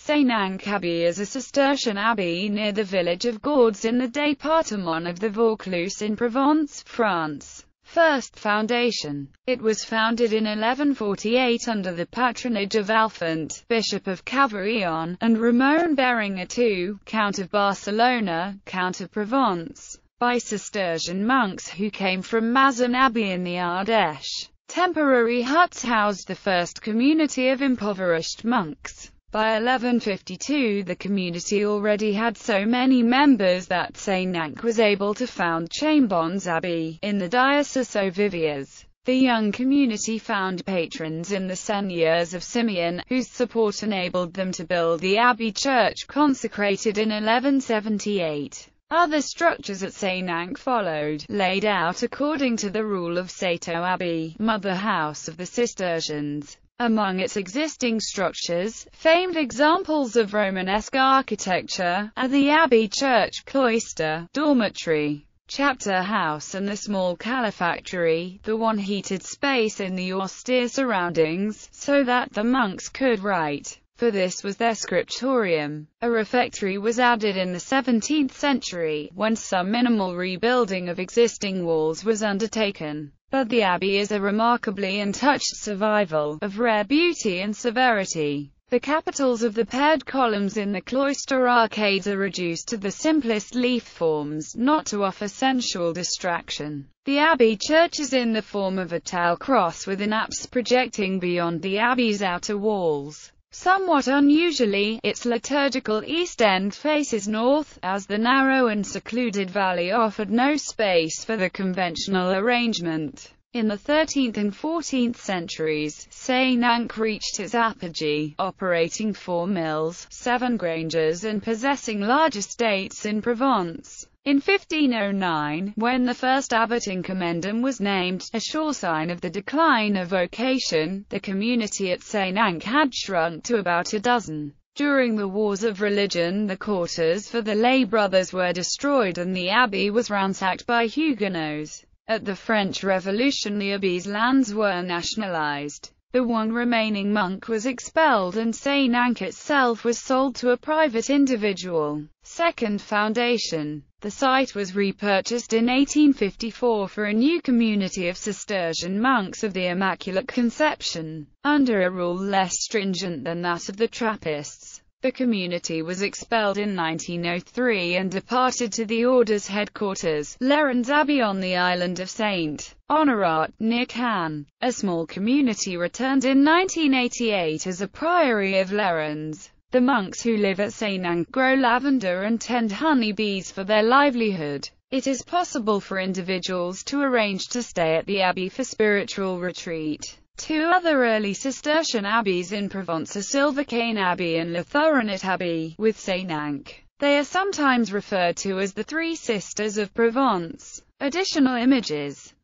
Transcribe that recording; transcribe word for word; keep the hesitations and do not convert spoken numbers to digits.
Saint-Nanc Abbey is a Cistercian abbey near the village of Gordes in the département of the Vaucluse in Provence, France. First foundation. It was founded in eleven forty-eight under the patronage of Alphonse, Bishop of Cavaillon, and Ramon Berenguer the Second, Count of Barcelona, Count of Provence, by Cistercian monks who came from Mazan Abbey in the Ardèche. Temporary huts housed the first community of impoverished monks. By eleven fifty-two the community already had so many members that Saint-Nanc was able to found Chambons Abbey, in the Diocese of Viviers. The young community found patrons in the seigneurs of Simeon, whose support enabled them to build the abbey church consecrated in eleven seventy-eight. Other structures at Saint-Nanc followed, laid out according to the rule of Cîteaux Abbey, mother house of the Cistercians. Among its existing structures, famed examples of Romanesque architecture, are the abbey church, cloister, dormitory, chapter house and the small calefactory, the one heated space in the austere surroundings, so that the monks could write. For this was their scriptorium. A refectory was added in the seventeenth century, when some minimal rebuilding of existing walls was undertaken. But the abbey is a remarkably untouched survival, of rare beauty and severity. The capitals of the paired columns in the cloister arcades are reduced to the simplest leaf forms, not to offer sensual distraction. The abbey church is in the form of a tile cross with an apse projecting beyond the abbey's outer walls. Somewhat unusually, its liturgical east end faces north, as the narrow and secluded valley offered no space for the conventional arrangement. In the thirteenth and fourteenth centuries, Saint-Nanc reached its apogee, operating four mills, seven granges and possessing large estates in Provence. In fifteen oh nine, when the first abbot in commendam was named, a sure sign of the decline of vocation, the community at Saint-Nanc had shrunk to about a dozen. During the wars of religion the quarters for the lay brothers were destroyed and the abbey was ransacked by Huguenots. At the French Revolution the abbey's lands were nationalized. The one remaining monk was expelled and Saint-Nanc itself was sold to a private individual. Second foundation. The site was repurchased in eighteen fifty-four for a new community of Cistercian monks of the Immaculate Conception, under a rule less stringent than that of the Trappists. The community was expelled in nineteen oh three and departed to the order's headquarters, Lerins Abbey on the island of Saint Honorat, near Cannes. A small community returned in nineteen eighty-eight as a priory of Lerins. The monks who live at Saint-Nanc grow lavender and tend honey bees for their livelihood. It is possible for individuals to arrange to stay at the abbey for spiritual retreat. Two other early Cistercian abbeys in Provence are Silvercain Abbey and La Thurenot Abbey, with Saint-Nanc. They are sometimes referred to as the Three Sisters of Provence. Additional images